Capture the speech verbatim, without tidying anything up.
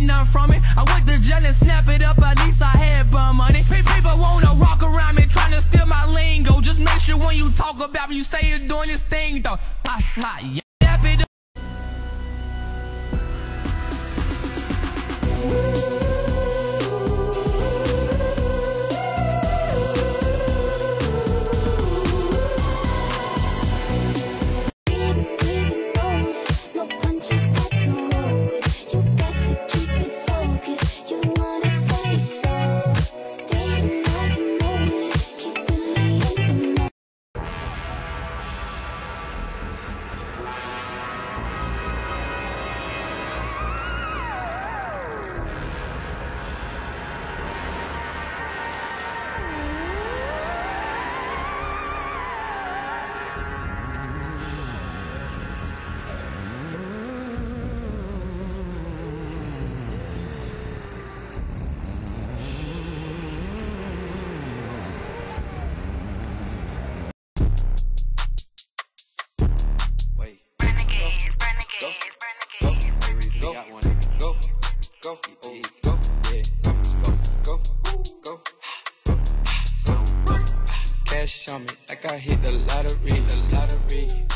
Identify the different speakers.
Speaker 1: nothing from it. I went to jail and snap it up, at least I had bum money. People wanna rock around me, trying to steal my lingo. Just make sure when you talk about me, you say you're doing this thing though. Ha ha, yeah. Snap it up.
Speaker 2: Go, go, go, yeah, go, go, go, go, go, go. Cash on me like I hit the lottery, the lottery.